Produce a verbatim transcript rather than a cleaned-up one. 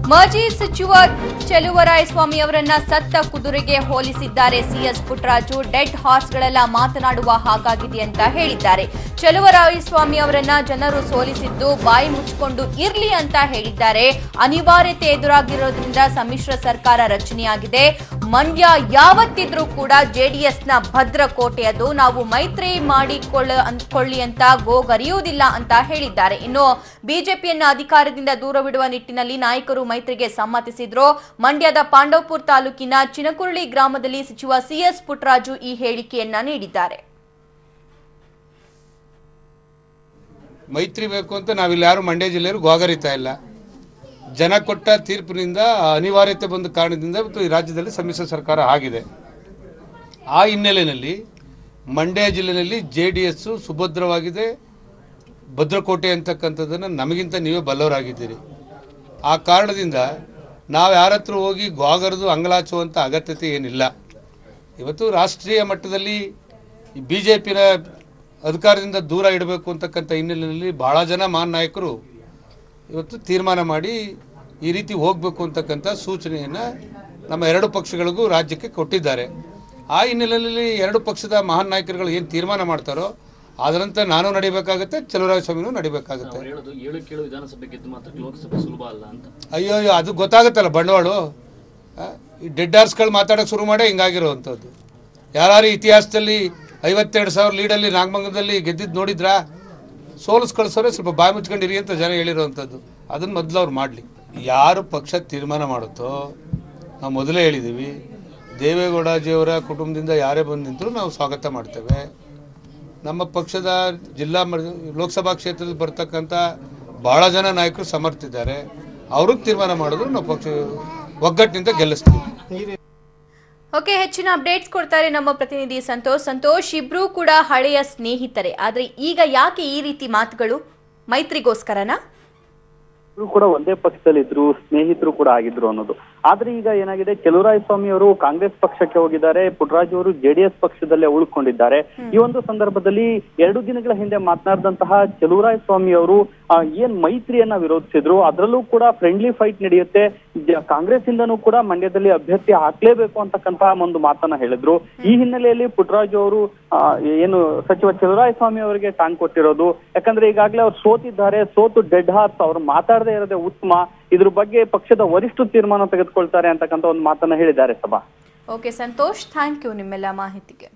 ಮಾಜಿ ಸಚಿವ ಚಲುವರಾಯಸ್ವಾಮಿ ಅವರನ್ನ ಸತ್ತ ಕುದುರೆಗೆ ಹೋಲಿಸಿದ್ದಾರೆ ಸಿಎಸ್ ಪುಟ್ಟರಾಜು. ಡೆಡ್ ಹಾರ್ಸ್ಗಳೆಲ್ಲ ಮಾತನಾಡುವ ಹಾಗಾಗಿದೆ ಅಂತ ಹೇಳಿದ್ದಾರೆ. ಚಲುವರಾಯಸ್ವಾಮಿ ಅವರನ್ನ ಜನರು ಸೋಲಿಸಿದ್ದು ಬಾಯಿ ಮುಚ್ಚಿಕೊಂಡು ಇರ್ಲಿ ಅಂತ ಹೇಳಿದ್ದಾರೆ. ಅನಿವಾರ್ಯತೆ ಎದುರಾಗಿರೋದ್ರಿಂದ ಸಮ್ಮಿಶ್ರ ಸರ್ಕಾರ ರಚನೆಯಾಗಿದೆ. ಮಂಡ್ಯ ಯಾವತ್ತಿದ್ರೂ ಕೂಡ ಜೆಡಿಎಸ್ನ ಭದ್ರಕೋಟೆ, ಅದು ನಾವು ಮೈತ್ರಿ ಮಾಡಿಕೊಳ್ಳಿ ಅಂತ ಗೋಗರಿಯುವುದಿಲ್ಲ ಅಂತ ಹೇಳಿದ್ದಾರೆ. ಇನ್ನು ಬಿಜೆಪಿಯನ್ನ ಅಧಿಕಾರದಿಂದ ದೂರವಿಡುವ ನಿಟ್ಟಿನಲ್ಲಿ ನಾಯಕರು ಮೈತ್ರಿಗೆ ಸಮ್ಮತಿಸಿದ್ರು. ಮಂಡ್ಯದ ಪಾಂಡವಪುರ ತಾಲೂಕಿನ ಚಿನಕುರಳಿ ಗ್ರಾಮದಲ್ಲಿ ಸಚಿವ ಸಿಎಸ್ ಪುಟ್ಟರಾಜು ಈ ಹೇಳಿಕೆಯನ್ನ ನೀಡಿದ್ದಾರೆ. ಮೈತ್ರಿ ಬೇಕು ಅಂತ ನಾವಿಲ್ಲಿ ಯಾರು ಮಂಡ್ಯ ಜಿಲ್ಲೆಯವರು ಗೋಗರಿತಾ ಇಲ್ಲ. ಜನ ಕೊಟ್ಟ ತೀರ್ಪಿನಿಂದ ಅನಿವಾರ್ಯತೆ ಬಂದ ಕಾರಣದಿಂದ ಈ ರಾಜ್ಯದಲ್ಲಿ ಸಮ್ಮಿಶ್ರ ಸರ್ಕಾರ ಆಗಿದೆ. ಆ ಹಿನ್ನೆಲೆಯಲ್ಲಿ ಮಂಡ್ಯ ಜಿಲ್ಲೆಯಲ್ಲಿ ಜೆ ಡಿ ಎಸ್ ಸುಭದ್ರವಾಗಿದೆ, ಭದ್ರಕೋಟೆ ಅಂತಕ್ಕಂಥದ್ದನ್ನು ನಮಗಿಂತ ನೀವೇ ಬಲ್ಲವರಾಗಿದ್ದೀರಿ. ಆ ಕಾರಣದಿಂದ ನಾವು ಯಾರ ಹತ್ರ ಹೋಗಿ ಗೋಗರದು ಅಂಗಲಾಚುವಂಥ ಅಗತ್ಯತೆ ಏನಿಲ್ಲ. ಇವತ್ತು ರಾಷ್ಟ್ರೀಯ ಮಟ್ಟದಲ್ಲಿ ಬಿ ಜೆ ಪಿನ ಅಧಿಕಾರದಿಂದ ದೂರ ಇಡಬೇಕು ಅಂತಕ್ಕಂಥ ಹಿನ್ನೆಲೆಯಲ್ಲಿ ಭಾಳ ಜನ ಮಹಾನ್ ನಾಯಕರು ಇವತ್ತು ತೀರ್ಮಾನ ಮಾಡಿ ಈ ರೀತಿ ಹೋಗಬೇಕು ಅಂತಕ್ಕಂಥ ಸೂಚನೆಯನ್ನು ನಮ್ಮ ಎರಡು ಪಕ್ಷಗಳಿಗೂ ರಾಜ್ಯಕ್ಕೆ ಕೊಟ್ಟಿದ್ದಾರೆ. ಆ ಹಿನ್ನೆಲೆಯಲ್ಲಿ ಎರಡು ಪಕ್ಷದ ಮಹಾನ್ ನಾಯಕರುಗಳು ಏನು ತೀರ್ಮಾನ ಮಾಡ್ತಾರೋ ಅದರಂತೆ ನಾನು ನಡಿಬೇಕಾಗುತ್ತೆ, ಚಲುವರಾಯಸ್ವಾಮಿನೂ ನಡಿಬೇಕಾಗುತ್ತೆ. ಅಯ್ಯೋ ಅಯ್ಯೋ ಅದು ಗೊತ್ತಾಗುತ್ತಲ್ಲ ಬಂಡವಾಳು. ಈ ಡೆಡ್ ಹಾರ್ಸ್ಗಳು ಮಾತಾಡೋಕೆ ಶುರು ಮಾಡೇ ಹಿಂಗಾಗಿರೋವಂಥದ್ದು. ಯಾರು ಇತಿಹಾಸದಲ್ಲಿ ಐವತ್ತೆರಡು ಸಾವಿರ ಲೀಡಲ್ಲಿ ನಾಗಮಂಗಲದಲ್ಲಿ ಗೆದ್ದಿದ್ದು ನೋಡಿದ್ರಾ? ಸೋಲಿಸ್ ಕಳಿಸೋರೆ ಸ್ವಲ್ಪ ಬಾಯಿ ಮುಚ್ಕೊಂಡಿರಿ ಅಂತ ಜನ ಹೇಳಿರೋವಂಥದ್ದು. ಅದನ್ನು ಮೊದಲು ಅವ್ರು ಮಾಡಲಿ. ಯಾರು ಪಕ್ಷ ತೀರ್ಮಾನ ಮಾಡುತ್ತೋ, ನಾವು ಮೊದಲೇ ಹೇಳಿದ್ದೀವಿ, ದೇವೇಗೌಡಜಿಯವರ ಕುಟುಂಬದಿಂದ ಯಾರೇ ಬಂದು ನಿಂತರೂ ನಾವು ಸ್ವಾಗತ ಮಾಡ್ತೇವೆ. ನಮ್ಮ ಪಕ್ಷದ ಜಿಲ್ಲಾ ಲೋಕಸಭಾ ಕ್ಷೇತ್ರದಲ್ಲಿ ಬರ್ತಕ್ಕಂಥ ಭಾಳ ಜನ ನಾಯಕರು ಸಮರ್ಥಿದ್ದಾರೆ. ಅವ್ರಿಗೆ ತೀರ್ಮಾನ ಮಾಡಿದ್ರು ನಾವು ಪಕ್ಷ ಒಗ್ಗಟ್ಟಿನಿಂದ ಗೆಲ್ಲಿಸ್ತೀವಿ. ಓಕೆ, ಹೆಚ್ಚಿನ ಅಪ್ಡೇಟ್ಸ್ ಕೊಡ್ತಾರೆ ನಮ್ಮ ಪ್ರತಿನಿಧಿ ಸಂತೋಷ್. ಸಂತೋಷ್, ಇಬ್ರು ಕೂಡ ಹಳೆಯ ಸ್ನೇಹಿತರೆ, ಆದ್ರೆ ಈಗ ಯಾಕೆ ಈ ರೀತಿ ಮಾತುಗಳು? ಮೈತ್ರಿಗೋಸ್ಕರನಾ? ಇವರು ಕೂಡ ಒಂದೇ ಪಕ್ಷದಲ್ಲಿ ಇದ್ರು, ಸ್ನೇಹಿತರು ಕೂಡ ಆಗಿದ್ರು ಅನ್ನೋದು. ಆದ್ರೆ ಈಗ ಏನಾಗಿದೆ, ಚಲುವರಾಯಸ್ವಾಮಿ ಅವರು ಕಾಂಗ್ರೆಸ್ ಪಕ್ಷಕ್ಕೆ ಹೋಗಿದ್ದಾರೆ, ಪುಟ್ಟರಾಜು ಅವರು ಜೆಡಿಎಸ್ ಪಕ್ಷದಲ್ಲೇ ಉಳ್ಕೊಂಡಿದ್ದಾರೆ. ಈ ಒಂದು ಸಂದರ್ಭದಲ್ಲಿ ಎರಡು ದಿನಗಳ ಹಿಂದೆ ಮಾತನಾಡಿದಂತಹ ಚಲುವರಾಯಸ್ವಾಮಿ ಅವರು ಏನ್ ಮೈತ್ರಿಯನ್ನ ವಿರೋಧಿಸಿದ್ರು, ಅದರಲ್ಲೂ ಕೂಡ ಫ್ರೆಂಡ್ಲಿ ಫೈಟ್ ನಡೆಯುತ್ತೆ, ಕಾಂಗ್ರೆಸ್ ಇಂದನೂ ಕೂಡ ಮಂಡ್ಯದಲ್ಲಿ ಅಭ್ಯರ್ಥಿ ಹಾಕ್ಲೇಬೇಕು ಅಂತಕ್ಕಂತಹ ಒಂದು ಮಾತನ್ನ ಹೇಳಿದ್ರು. ಈ ಹಿನ್ನೆಲೆಯಲ್ಲಿ ಪುಟ್ಟರಾಜು ಅವರು ಏನು ಸಚಿವ ಚಲುವರಾಯಸ್ವಾಮಿ ಅವರಿಗೆ ಟಾಂಗ್ ಕೊಟ್ಟಿರೋದು. ಯಾಕಂದ್ರೆ ಈಗಾಗಲೇ ಅವ್ರು ಸೋತಿದ್ದಾರೆ, ಸೋತು ಡೆಡ್ ಹಾರ್ಸ್, ಅವ್ರು ಮಾತಾಡದೇ ಇರೋದೇ ಉತ್ತಮ, ಇದ್ರ ಬಗ್ಗೆ ಪಕ್ಷದ ವರಿಷ್ಠ ತೀರ್ಮಾನ ತೆಗೆದುಕೊಳ್ತಾರೆ ಅಂತಕ್ಕಂಥ ಒಂದು ಮಾತನ್ನ ಹೇಳಿದ್ದಾರೆ ಸಭಾ. ಓಕೆ ಸಂತೋಷ್, ಥ್ಯಾಂಕ್ ಯು ನಿಮ್ಮೆಲ್ಲ ಮಾಹಿತಿಗೆ.